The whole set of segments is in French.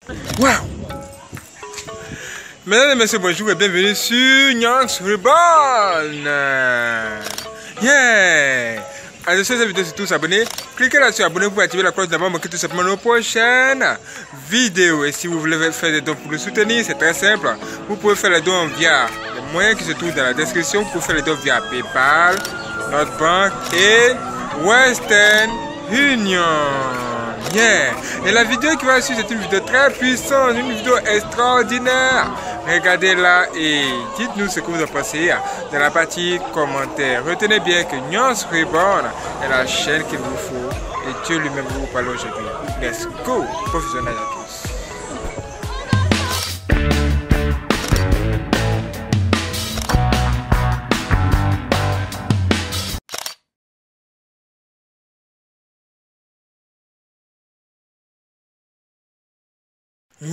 Wow! Mesdames et messieurs, bonjour et bienvenue sur Nyans Reborn. Yeah! Alors, si vous avez vidéo, tous abonnés, cliquez là sur abonner pour activer la cloche d'avant, manquer tout simplement nos prochaines vidéos. Et si vous voulez faire des dons pour le soutenir, c'est très simple. Vous pouvez faire les dons via les moyens qui se trouvent dans la description. Vous pouvez faire les dons via PayPal, notre banque et Western Union. Yeah. Et la vidéo qui va suivre, c'est une vidéo très puissante, une vidéo extraordinaire. Regardez-la et dites-nous ce que vous en pensez dans la partie commentaires. Retenez bien que Nyans Reborn est la chaîne qu'il vous faut et Dieu lui-même vous parle aujourd'hui. Let's go! Bon visionnage à tous. Wow!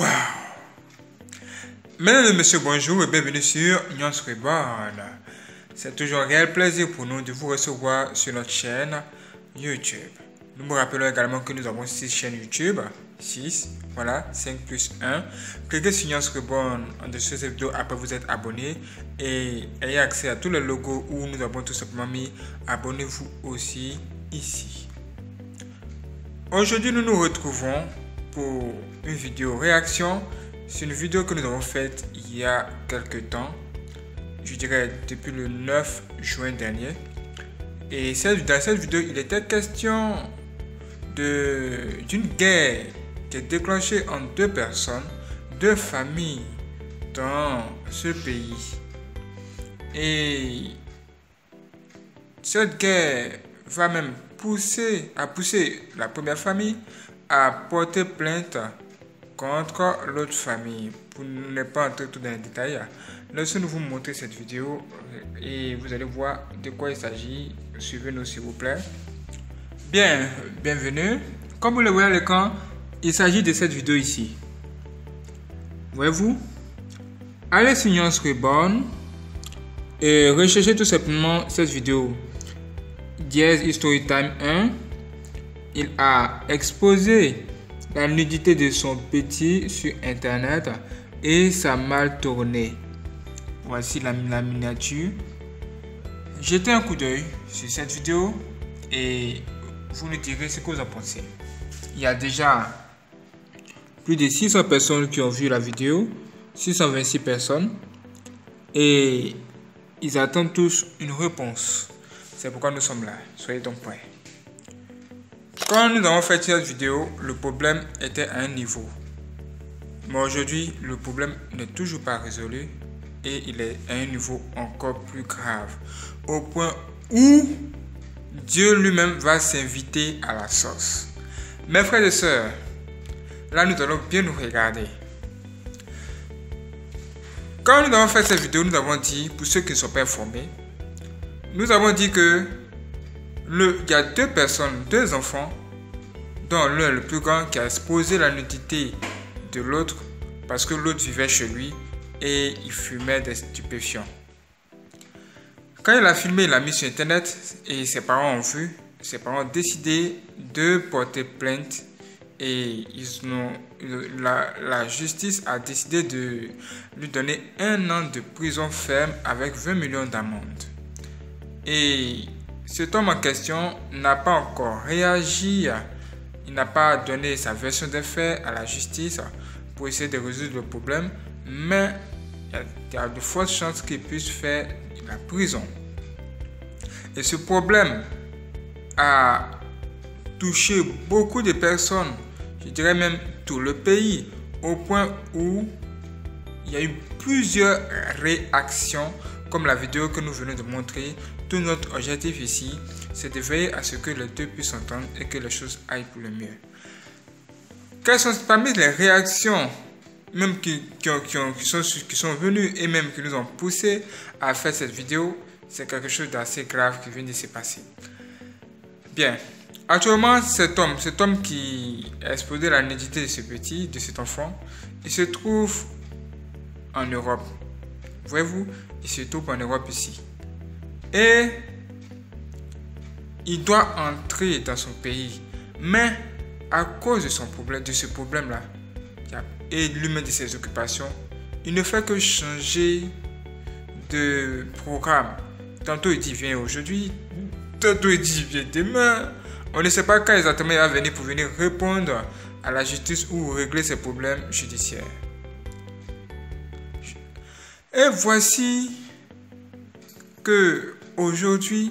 Mesdames et messieurs, bonjour et bienvenue sur Nyans Reborn. C'est toujours un réel plaisir pour nous de vous recevoir sur notre chaîne YouTube. Nous vous rappelons également que nous avons 6 chaînes YouTube. 6, voilà, 5 plus 1. Cliquez sur Nyans Reborn en dessous de cette vidéo après vous êtes abonné et ayez accès à tous les logos où nous avons tout simplement mis. Abonnez-vous aussi ici. Aujourd'hui, nous nous retrouvons pour une vidéo réaction sur une vidéo que nous avons faite il y a quelques temps, je dirais depuis le 9 juin dernier. Et dans cette vidéo, il était question d'une guerre qui est déclenchée entre deux personnes, deux familles dans ce pays. Et cette guerre va même pousser la première famille à porter plainte contre l'autre famille. Pour ne pas entrer tout dans les détails, laissez-nous vous montrer cette vidéo et vous allez voir de quoi il s'agit. Suivez-nous s'il vous plaît. Bien, bienvenue. Comme vous le voyez à l'écran, il s'agit de cette vidéo ici. Voyez-vous? Allez sur Nyans Reborn et recherchez tout simplement cette vidéo. Diez Storytime 1. Il a exposé la nudité de son petit sur internet et ça a mal tourné. Voici la miniature. Jetez un coup d'œil sur cette vidéo et vous nous direz ce que vous en pensez. Il y a déjà plus de 600 personnes qui ont vu la vidéo, 626 personnes, et ils attendent tous une réponse. C'est pourquoi nous sommes là. Soyez donc prêts. Quand nous avons fait cette vidéo, le problème était à un niveau. Mais aujourd'hui, le problème n'est toujours pas résolu et il est à un niveau encore plus grave. Au point où Dieu lui-même va s'inviter à la sauce. Mes frères et sœurs, là nous allons bien nous regarder. Quand nous avons fait cette vidéo, nous avons dit, pour ceux qui ne sont pas informés, nous avons dit que il y a deux personnes, deux enfants, dont l'un, le plus grand, qui a exposé la nudité de l'autre parce que l'autre vivait chez lui et il fumait des stupéfiants. Quand il a filmé, il l'a mis sur internet et ses parents ont vu. Ses parents ont décidé de porter plainte et la justice a décidé de lui donner 1 an de prison ferme avec 20 millions d'amende. Et cet homme en question n'a pas encore réagi, il n'a pas donné sa version des faits à la justice pour essayer de résoudre le problème, mais il y a de fortes chances qu'il puisse faire la prison. Et ce problème a touché beaucoup de personnes, je dirais même tout le pays, au point où il y a eu plusieurs réactions, comme la vidéo que nous venons de montrer. Tout notre objectif ici, c'est de veiller à ce que les deux puissent s'entendre et que les choses aillent pour le mieux. Quelles sont parmi les réactions même qui sont venues et même qui nous ont poussé à faire cette vidéo? C'est quelque chose d'assez grave qui vient de se passer. Bien, actuellement cet homme qui a exposé la nudité de ce petit, de cet enfant, il se trouve en Europe. Voyez-vous, il se trouve en Europe ici. Et il doit entrer dans son pays. Mais à cause de ce problème-là, il y a et lui-même de ses occupations, il ne fait que changer de programme. Tantôt il dit viens aujourd'hui, tantôt il dit viens demain. On ne sait pas quand exactement il va venir pour venir répondre à la justice ou régler ses problèmes judiciaires. Et voici que aujourd'hui,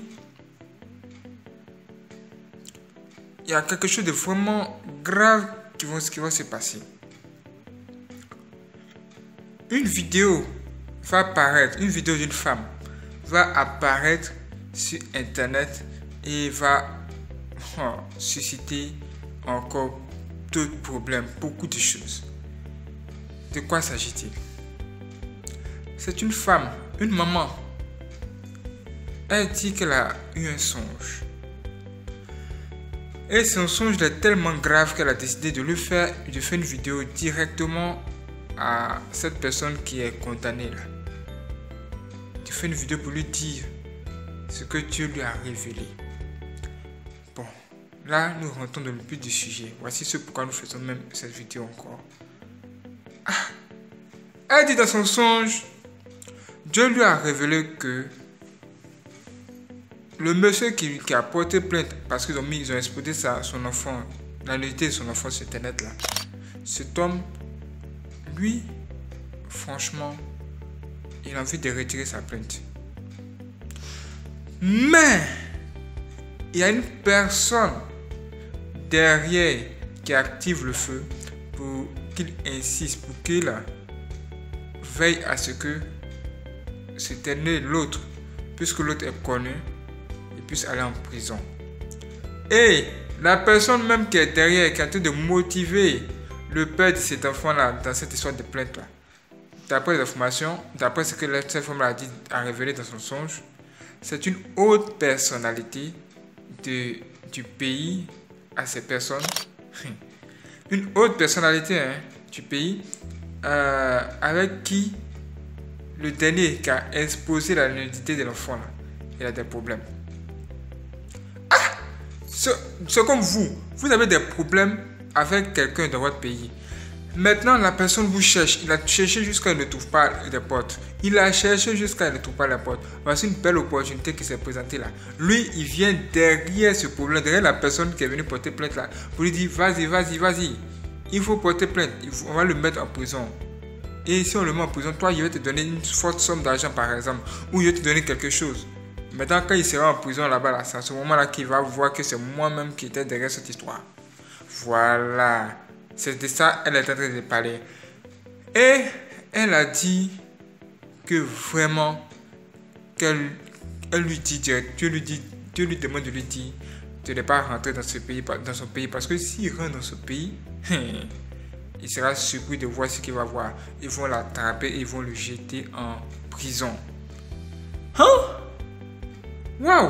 il y a quelque chose de vraiment grave qui va se passer. Une vidéo va apparaître, une vidéo d'une femme va apparaître sur internet et va susciter encore d'autres problèmes, beaucoup de choses. De quoi s'agit-il? C'est une femme, une maman. Elle dit qu'elle a eu un songe. Et son songe est tellement grave qu'elle a décidé de faire une vidéo directement à cette personne qui est condamnée là. Tu fais une vidéo pour lui dire ce que Dieu lui a révélé. Bon, là nous rentrons dans le but du sujet. Voici ce pourquoi nous faisons même cette vidéo encore. Elle dit dans son songe, Dieu lui a révélé que le monsieur qui a porté plainte parce qu'ils ont exposé son enfant, la nudité de son enfant sur internet là, cet homme, lui, franchement, il a envie de retirer sa plainte. Mais il y a une personne derrière qui active le feu pour qu'il insiste, pour qu'il veille à ce que cet dernier, l'autre, puisque l'autre est connu, il puisse aller en prison. Et la personne même qui est derrière, qui est en train de motiver le père de cet enfant-là dans cette histoire de plainte-là, d'après les informations, d'après ce que cette femme a révélé dans son songe, c'est une haute personnalité du pays à ces personnes. Une haute personnalité du pays avec qui le dernier qui a exposé la nudité de l'enfant, là, il a des problèmes. C'est comme vous avez des problèmes avec quelqu'un dans votre pays. Maintenant, la personne vous cherche. Il a cherché jusqu'à ce qu'il ne trouve pas les portes. Il a cherché jusqu'à ce qu'il ne trouve pas les portes. Voici une belle opportunité qui s'est présentée là. Lui, il vient derrière ce problème, derrière la personne qui est venue porter plainte là, pour lui dire vas-y. Il faut porter plainte. On va le mettre en prison. Et si on le met en prison, toi, il va te donner une forte somme d'argent par exemple. Ou il va te donner quelque chose. Maintenant, quand il sera en prison là-bas, c'est à ce moment-là qu'il va voir que c'est moi-même qui étais derrière cette histoire. Voilà. C'est de ça qu'elle est en train de parler. Et elle a dit que vraiment, elle lui dit, Dieu lui demande de lui dire de ne pas rentrer dans son pays. Parce que s'il rentre dans ce pays, il sera surpris de voir ce qu'il va voir. Ils vont l'attraper et ils vont le jeter en prison. Waouh!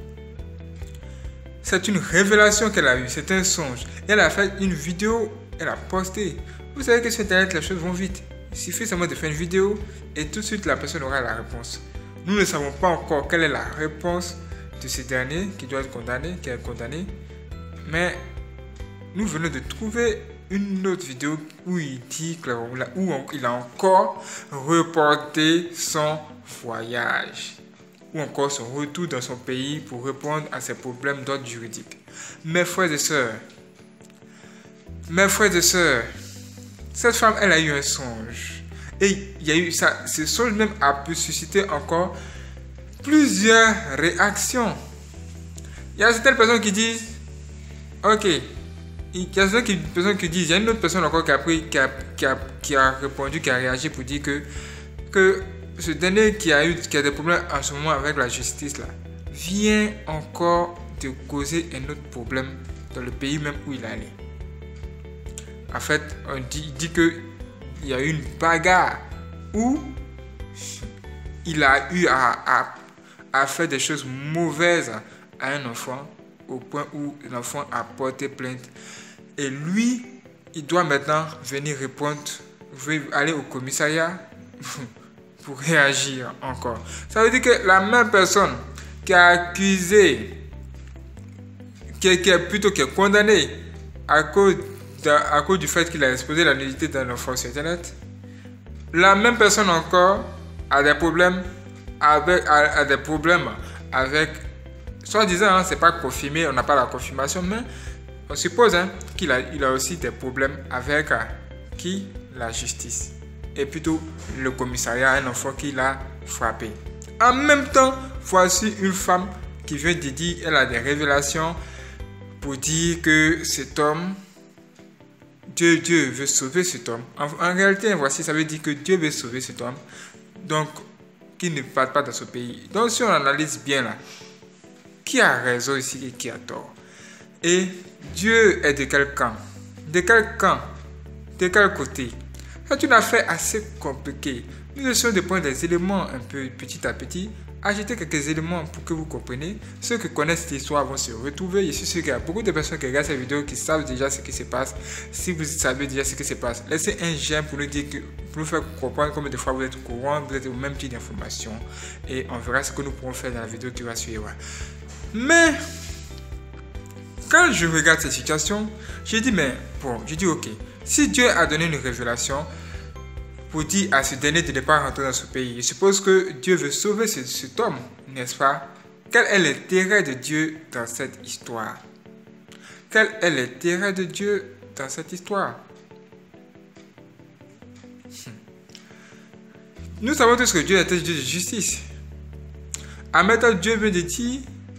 C'est une révélation qu'elle a eue, c'est un songe. Elle a fait une vidéo, elle a posté. Vous savez que sur internet, les choses vont vite. Il suffit seulement de faire une vidéo et tout de suite la personne aura la réponse. Nous ne savons pas encore quelle est la réponse de ce dernier qui doit être condamné, qui est condamné. Mais nous venons de trouver une autre vidéo où il dit où il a encore reporté son voyage. Ou encore son retour dans son pays pour répondre à ses problèmes d'ordre juridique. Mes frères et sœurs, cette femme, elle a eu un songe. Et il y a eu ça, ce songe même a pu susciter encore plusieurs réactions. Il y a certaines personnes qui disent, ok, il y a certaines personnes qui disent, il y a une autre personne encore qui a répondu, qui a réagi pour dire que ce dernier qui a des problèmes en ce moment avec la justice là, vient encore de causer un autre problème dans le pays même où il est allé. En fait, il dit qu'il y a eu une bagarre où il a eu à faire des choses mauvaises à un enfant au point où l'enfant a porté plainte. Et lui, il doit maintenant venir répondre, aller au commissariat pour réagir encore. Ça veut dire que la même personne qui a accusé, qui est condamnée à cause à cause du fait qu'il a exposé la nudité d'un enfant sur Internet. La même personne encore a des problèmes avec soi-disant, hein, c'est pas confirmé, on n'a pas la confirmation, mais on suppose qu'il a aussi des problèmes avec qui? La justice. Et plutôt le commissariat, un enfant qui l'a frappé. En même temps, voici une femme qui vient de dire, elle a des révélations pour dire que cet homme, Dieu veut sauver cet homme. En réalité, voici, ça veut dire que Dieu veut sauver cet homme. Donc, qu'il ne parte pas dans ce pays. Donc, si on analyse bien là, qui a raison ici et qui a tort? Et Dieu est de quel camp? De quel camp? De quel côté? C'est une affaire assez compliquée. Nous essayons de prendre des éléments un peu petit à petit, ajouter quelques éléments pour que vous compreniez. Ceux qui connaissent l'histoire vont se retrouver. Je suis sûr qu'il y a beaucoup de personnes qui regardent cette vidéo qui savent déjà ce qui se passe. Si vous savez déjà ce qui se passe, laissez un j'aime pour nous dire pour nous faire comprendre combien de fois vous êtes au courant, vous êtes au même type d'informations. Et on verra ce que nous pourrons faire dans la vidéo qui va suivre. Mais quand je regarde cette situation, je dis ok, si Dieu a donné une révélation pour dire à ce dernier de ne pas rentrer dans ce pays, je suppose que Dieu veut sauver cet homme, n'est-ce pas? Quel est l'intérêt de Dieu dans cette histoire? Quel est l'intérêt de Dieu dans cette histoire? Nous savons tous que Dieu est un Dieu de justice. En même temps, Dieu veut dire,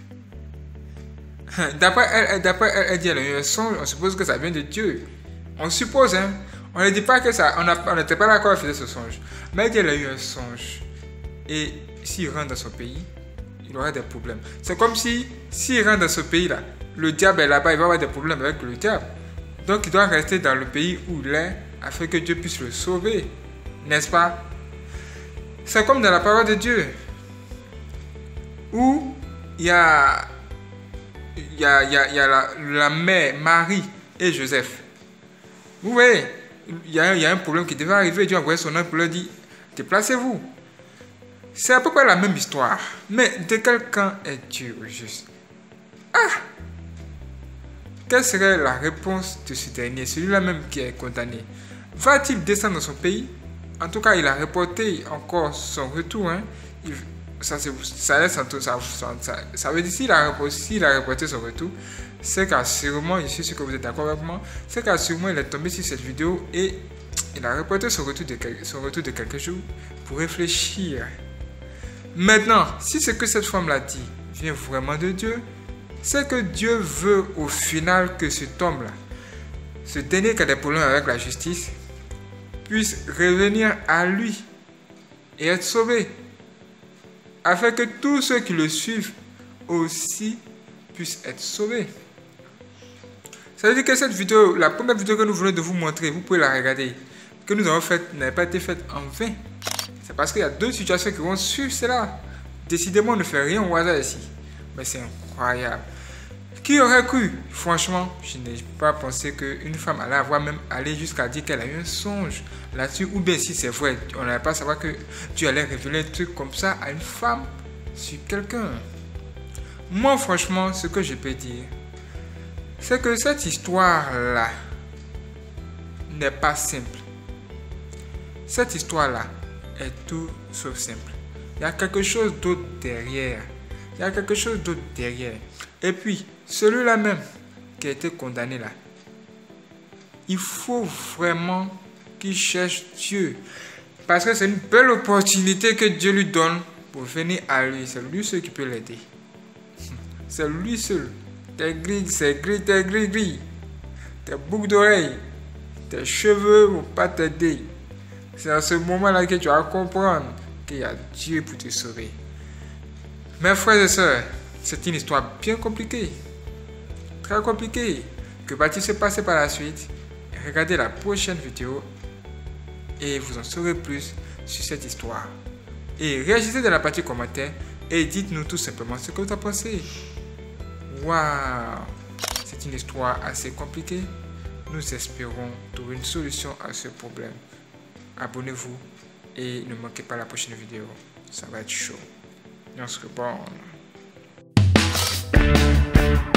d'après elle dit, elle a eu un songe, on suppose que ça vient de Dieu. On suppose, hein. On ne dit pas que ça, on n'était pas d'accord à faire ce songe. Mais elle dit, elle a eu un songe. Et s'il rentre dans son pays, il aura des problèmes. C'est comme si, s'il rentre dans ce pays-là, le diable est là-bas, il va avoir des problèmes avec le diable. Donc, il doit rester dans le pays où il est, afin que Dieu puisse le sauver. N'est-ce pas? C'est comme dans la parole de Dieu, où il y a la mère, Marie et Joseph. Vous voyez, il y a un problème qui devait arriver. Dieu a envoyé son ange pour leur dire, déplacez-vous. C'est à peu près la même histoire. Mais de quel camp est Dieu au juste? Quelle serait la réponse de ce dernier, celui-là même qui est condamné? Va-t-il descendre dans son pays? En tout cas, il a reporté encore son retour. Ça veut dire s'il a reporté son retour, c'est qu'assurément, je suis sûr que vous êtes d'accord avec moi, c'est qu'assurément il est tombé sur cette vidéo et il a reporté son retour de quelques jours pour réfléchir. Maintenant, si ce que cette femme l'a dit vient vraiment de Dieu, c'est que Dieu veut au final que cet homme-là, ce dernier qui a des problèmes avec la justice, puisse revenir à lui et être sauvé, afin que tous ceux qui le suivent aussi puissent être sauvés. Ça veut dire que cette vidéo, la première vidéo que nous venons de vous montrer, vous pouvez la regarder, que nous avons faite, n'avait pas été faite en vain. C'est parce qu'il y a deux situations qui vont suivre cela. Décidément, on ne fait rien au hasard ici. Mais c'est incroyable. Qui aurait cru? Franchement, je n'ai pas pensé qu'une femme allait avoir même aller jusqu'à dire qu'elle a eu un songe là-dessus. Ou bien si c'est vrai, on n'allait pas savoir que Dieu allait révéler un truc comme ça à une femme sur quelqu'un. Moi, franchement, ce que je peux dire, c'est que cette histoire-là n'est pas simple. Cette histoire-là est tout sauf simple. Il y a quelque chose d'autre derrière. Et puis, celui-là même qui a été condamné là, il faut vraiment qu'il cherche Dieu. Parce que c'est une belle opportunité que Dieu lui donne pour venir à lui. C'est lui seul qui peut l'aider. C'est lui seul. Tes gris, tes boucles d'oreilles, tes cheveux ne vont pas t'aider. C'est à ce moment-là que tu vas comprendre qu'il y a Dieu pour te sauver. Mes frères et sœurs, c'est une histoire bien compliquée. Très compliquée. Que va-t-il se passer par la suite? Regardez la prochaine vidéo et vous en saurez plus sur cette histoire. Et réagissez dans la partie commentaire et dites-nous tout simplement ce que vous en pensez. Waouh! C'est une histoire assez compliquée. Nous espérons trouver une solution à ce problème. Abonnez-vous et ne manquez pas la prochaine vidéo. Ça va être chaud. On se reprend.